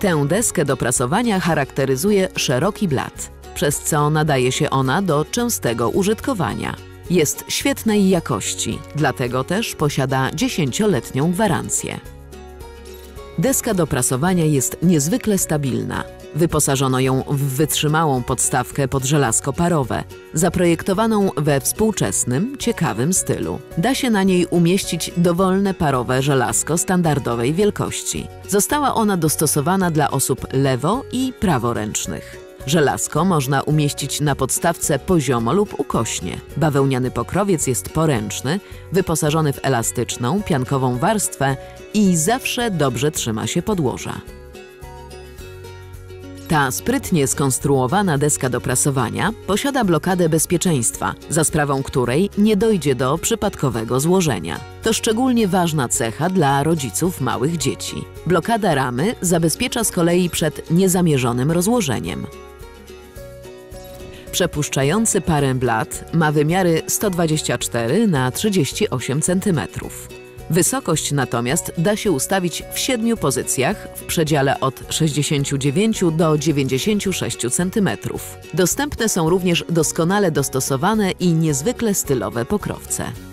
Tę deskę do prasowania charakteryzuje szeroki blat, przez co nadaje się ona do częstego użytkowania. Jest świetnej jakości, dlatego też posiada 10-letnią gwarancję. Deska do prasowania jest niezwykle stabilna. Wyposażono ją w wytrzymałą podstawkę pod żelazko parowe, zaprojektowaną we współczesnym, ciekawym stylu. Da się na niej umieścić dowolne parowe żelazko standardowej wielkości. Została ona dostosowana dla osób lewo- i praworęcznych. Żelazko można umieścić na podstawce poziomo lub ukośnie. Bawełniany pokrowiec jest poręczny, wyposażony w elastyczną, piankową warstwę i zawsze dobrze trzyma się podłoża. Ta sprytnie skonstruowana deska do prasowania posiada blokadę bezpieczeństwa, za sprawą której nie dojdzie do przypadkowego złożenia. To szczególnie ważna cecha dla rodziców małych dzieci. Blokada ramy zabezpiecza z kolei przed niezamierzonym rozłożeniem. Przepuszczający parę blat ma wymiary 124 na 38 cm. Wysokość natomiast da się ustawić w 7 pozycjach w przedziale od 69 do 96 cm. Dostępne są również doskonale dostosowane i niezwykle stylowe pokrowce.